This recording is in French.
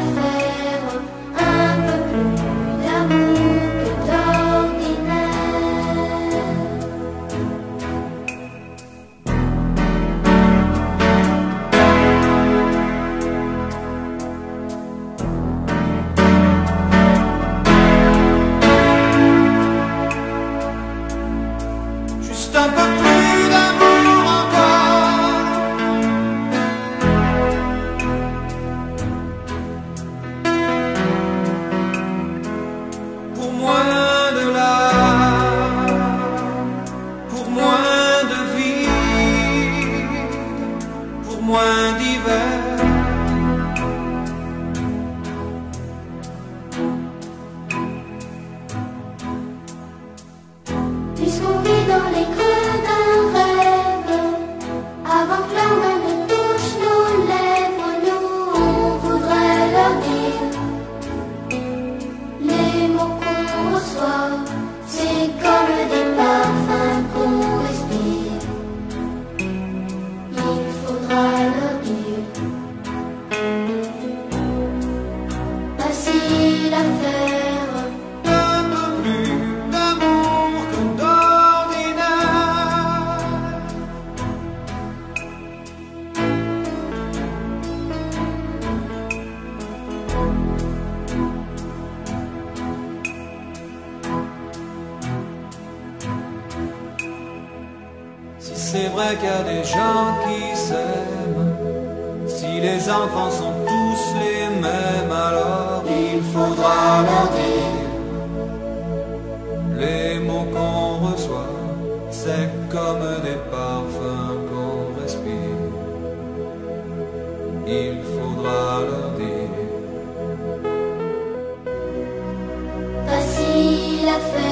faire un peu plus d'amour que d'ordinaire. Juste un peu plus d'amour encore, pour moins de larmes, pour moins de vie, pour moins d'hiver. Puisqu'on vit dans les creux d'un rêve, avant que leur main ne touche nos lèvres, nous on voudrait leur dire les mots qu'on reçoit, c'est comme des parfums qu'on respire. Il faudra leur dire, facile à faire. Un peu plus d'amour que d'ordinaire. Si c'est vrai qu'il y a des gens qui s'aiment, si les enfants sont tous les mêmes, alors il faudra leur dire les mots qu'on reçoit, c'est comme des parfums qu'on respire. Il faudra leur dire Facile à faire.